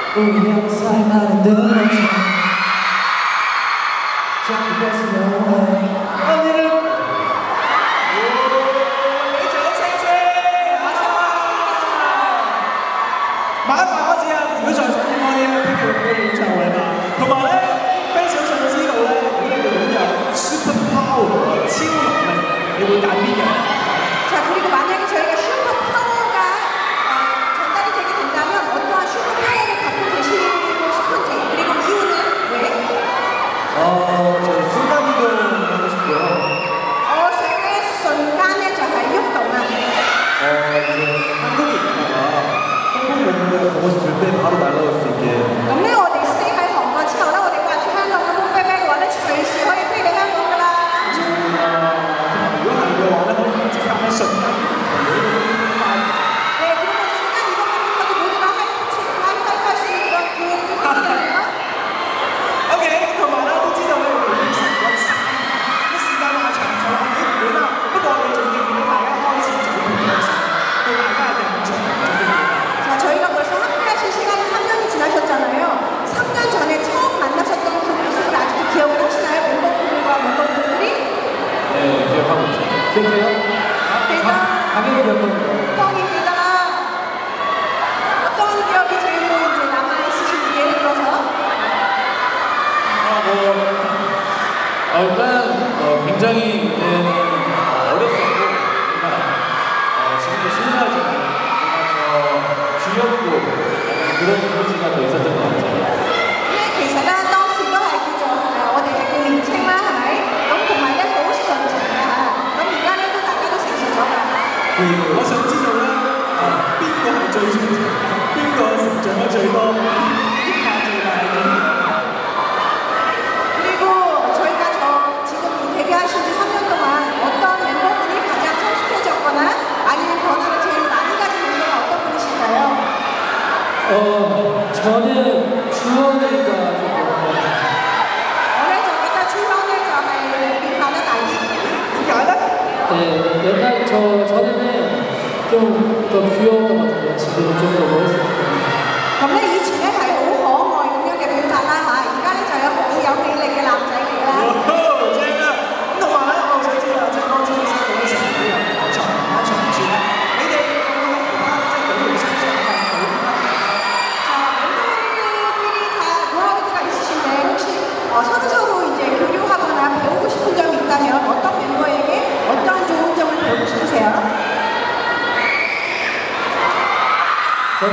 우리랑 살만한 듯 자꾸 벗어나와 언니를 Super Power 超能力，你會揀邊樣？ 자, 그리고 만약에 저희가 슈퍼 파워가 전달이 되게 된다면 어떠한 슈퍼 파워를 갖고 계시고 싶은지, 그리고 이유는 왜? 저 순간이동 하고 싶고요. 생의 순간에 저 활용동안 이제 한국에 있다가 한국 멤버들 보고 싶을 때 바로 날아올 수 있게. 咁咧，我哋 stay 喺韓國之後咧，我哋掛住香港嘅空飛嘅話咧，隨時可以飛嚟香港㗎啦。 如果係嘅話咧，可以即刻喺瞬間 네, 그러면 순간 이동하면서도 모두가 하이파이브 할수 있는 그런 기회를 드리거든요. OK， 同埋咧都知道咧，我哋已經成咗3年，啲時間話長就話短短啦。不過我哋仲要見到大家開始做片嘅時候，對大家嘅印象係點樣？ 자, 저희가 벌써 함께하신 시간이 3년이 지나셨잖아요. 3년 전에 처음 만나셨던 그 모습을 아직도 기억을 하시나요? 멤버분들과 멤버분들이? 네, 기억하고 있죠. 기억해요? 당연히 기억합니다. 뻥입니다. 어떤 기억이 제일 이제 남아있으신지 예를 들어서? 일단 굉장히 어렸었고 지금도 순수하지만 귀엽고 그런 이미지가 더 있었던 것 같아요. 其實咧，當時都係叫做我哋係叫年青啦，係咪？咁同埋咧好純情嘅嚇。咁而家咧都大家都成熟咗㗎。 我想知道咧，邊個係最純情，邊個成長得最多，邊下最大嘅影響？ 그리고 저희가 지금 데뷔하신 지 3년 동안 어떤 멤버분이 가장 성숙해졌거나 아니면 변화를 제일 많이 가진 멤버가 어떤 분이실까요? 저는 주원이가 좀 어릴 적부터 출연을 저의 비판은 아니. 點解咧？ 네, 옛날 전에는 좀 더 귀여웠던 것 같은데 지금은 좀 더 멋있어요. 咁咧以前咧係好可愛咁樣嘅表達啦嚇，而家咧就有好有魅力嘅男仔嚟啦。 正啊！咁同埋咧，我想知啊，即係當初收到啲成績又長處啦，你哋有冇喺其他即係隊員身上發現到啲乜嘢？ 자, 멤버분들끼리 다 노하우드가 있으신데 혹시 서로서로 이제 교류하거나 배우고 싶은 점이 있다면 어떤 멤버에게 어떤 좋은 점을 배우고 싶으세요? 저는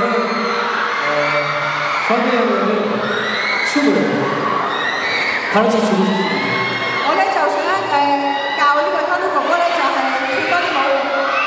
선배 형은 춤을 가르쳐 주고 싶습니다. 我咧就想教呢個香港哥哥咧就係跳多啲舞。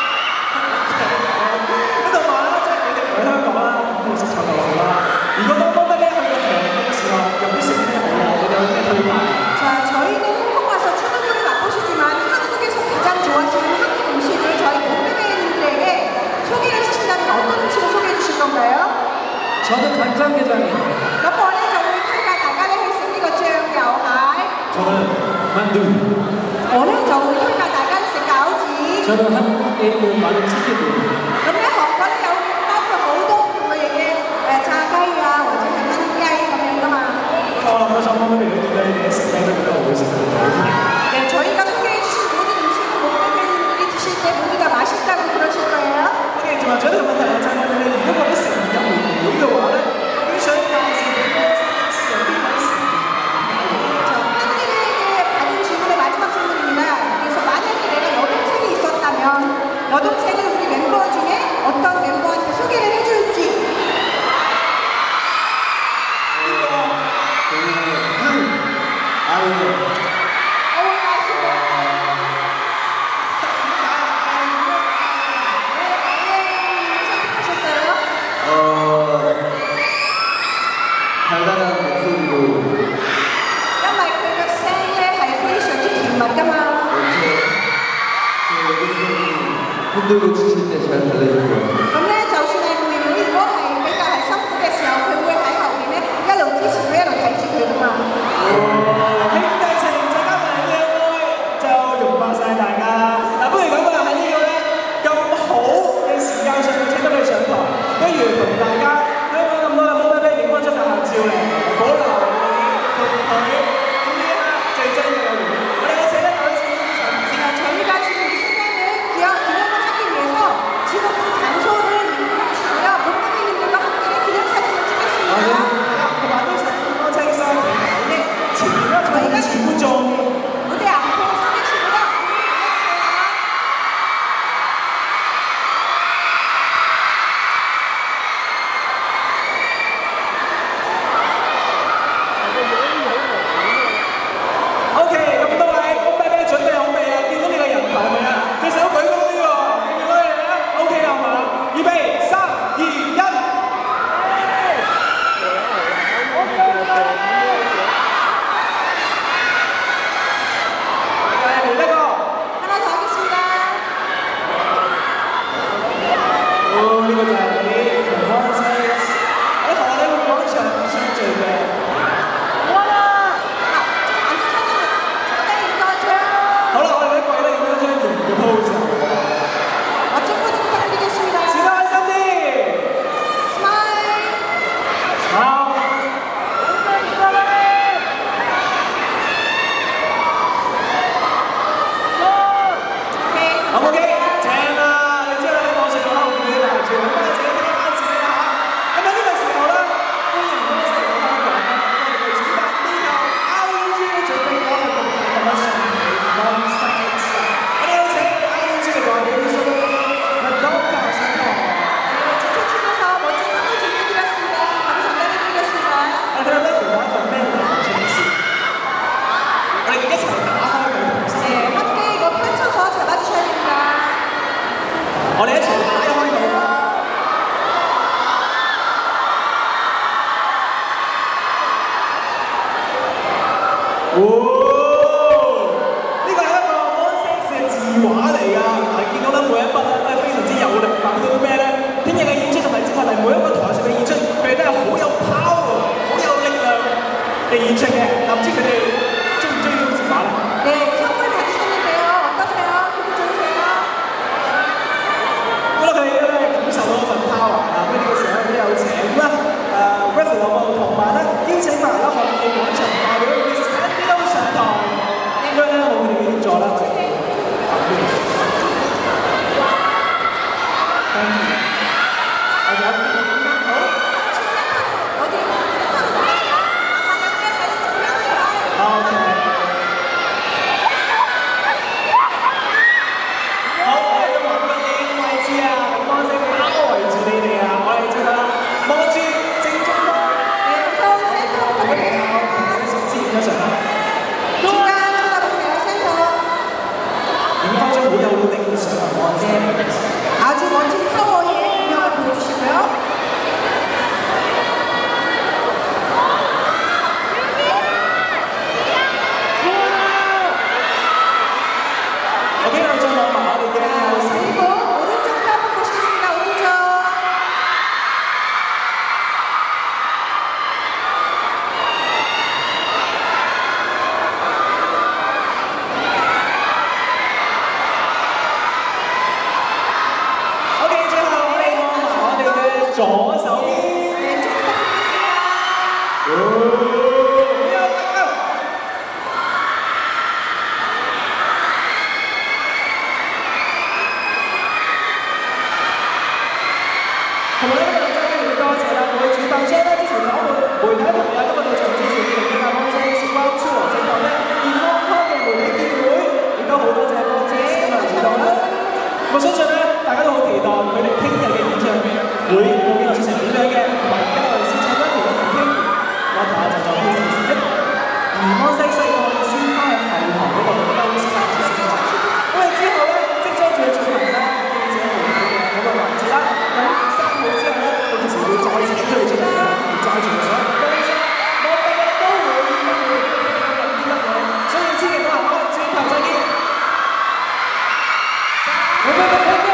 咁同埋咧，即係你哋嚟香港啦，都識唱流行啦。如果當得咧去到韓國嘅時候，有啲食咩好啊？你哋有咩推介？ 자, 저희는 홍콩 와서 추억을 맛보시지만 한국에서 가장 좋아하시는 한국 음식을 저희 팬분들에게 소개를 하신다면 어떤 음식을 소개해 주실 건가요? 저는 간장게장이에요. 咁我咧就會推介大家咧去食呢個醬油蟹。 저는 만두. 我咧就會推介大家食餃子。 저는 한국에 있는 많은 치킨들. 咁咧韓國咧有包括好多唔同類型嘅炸雞啊，或者係燜雞咁樣噶嘛。 我諗想問你哋點解你哋食咩都覺得好食嘅？ 네, 저희가 소개해 주신 모든 음식은 모든 팬분들이 드실 때 모두 다 맛있다고 그러실 거예요. OK，仲有最後一個問題就係問你哋，如果覺得成日入會嘅話咧，究竟想介紹俾我參加私人邊位成員？ 자, 팬들에게 받은 질문의 마지막 질문입니다. 그래서 만약에 내가 여동생이 있었다면 여동생을 우리 멤버 중에 어떤 멤버한테 소개를 해줄지. 아유. 아시죠? 선택하셨어요? 달달한 목소리로 因為佢嘅聲咧係非常之甜蜜㗎嘛。 흔들고 추실 때 잘 달래줄 거예요. 咁咧，就算係妹妹如果係比較係辛苦嘅時候，佢會喺後邊咧一路支持佢，一路睇住佢㗎嘛。 兄弟情再加埋靚愛，就融化晒大家啦！嗱，不如咁啊，喺呢個咧咁好嘅時間上，請得你上台，不如同大家香港咁多嘅 Mobile Pay 影翻張同埋都想多清新嘅呢，前面咧仲有前觀眾。 무대 앞으로 서주시고요. OK， 咁多位公仔咩準備好未啊？見到你嘅人頭未啊？隻手舉高啲喎，見到你啦 ，OK 係嘛？預備3、2、1。嚟一個。 하나 더 하겠습니다. 呢個就係你同安西喺荷里活廣場相聚嘅。 好啦，我哋一個咧影咗張型嘅 pose。 멋진 무대 부탁드리겠습니다. 試得開心啲。 스마일. 好。 오케이. 好 OK， 正啊！你知道喺網上仲喺度見到嗱，全部都係自己聽翻自己啦嚇。咁喺呢個時候咧，歡迎我哋成個香港，我哋嘅主辦機構 RUG 都準備咗係同大家送你 Monsters。我哋有請 RUG 嘅代表 Madonna 上台。 직접 찍어서 멋진 선물 준비해드렸습니다. 바로 전달해드리겠습니다. 我哋睇下呢條畫係咩嚟嘅先知。我哋一齊打開佢同心。 네, 함께 이거 펼쳐서 잡아주셔야 됩니다. 我哋一齊打開佢。哦，呢個係一個 Monsters 嘅字畫嚟㗎。係見到咧每一筆咧都係非常之有力，代表啲咩咧？聽日嘅演出同埋接下嚟每一個台上嘅演出，佢哋都係好有 power、好有力量嘅演出嘅。唔知佢哋中唔中意呢種字畫咧？ 네, 선물 받으셨는데요. 어떠세요? 기분 좋으세요? 我覺得佢哋咧感受到嗰份 power 啊！咁呢個時候都有請啦，Raffle 樂部同埋咧邀請埋啦荷里活廣場代表 Miss Andy 都上台，應該咧冇佢哋嘅協助啦，我哋。Thank you。我哋有邊個講得好？ 어디? 센터로 나가시죠. 가볍게 사진 찍고요. OK。好，我哋都揾個靚位置啊，咁多聲包圍住你哋啊！我哋即刻望住正中方。 네, 우선 센터부터 我哋有 보겠습니다. 啲先一上啦， 중간 쳐다보세요. 센터. 影翻張好有力嘅相啊！ 아주 멋진 타워의 운영을 보여주시고요. OK， 我哋再望埋我哋嘅右手。 그리고 오른쪽도 한번 보시겠습니다. 오른쪽. OK， 最後我哋望埋我哋嘅左手邊。 왼쪽 부탁드리겠습니다. 好有力啊！同埋咧，今日真係要多謝啦，各位主辦商啦，之前訪問媒體朋友今日到場支持2025方式時光超王正堂咧健康康嘅媒體見面會，亦都好多謝方式今日嚟到啦。我相信咧，大家都好期待佢哋聽日嘅演唱會究竟會成點樣嘅，同埋而家我哋先請一條嘅傾，我同阿就做呢件事的。而安西西我哋先翻去後堂嗰度休息下先。咁啊之後咧，即將仲要進行咧記者會嘅嗰個環節啦。咁3號之後咧，到時會再請佢哋出嚟嘅，而再做上更新，我哋都會分享啲乜嘢，所以千祈唔好行開，轉頭再見。